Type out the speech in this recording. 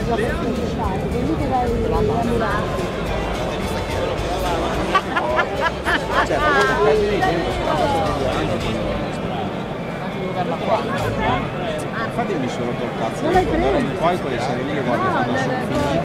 Cioè, infatti mi sono toccato, poi con le serie lì guarda,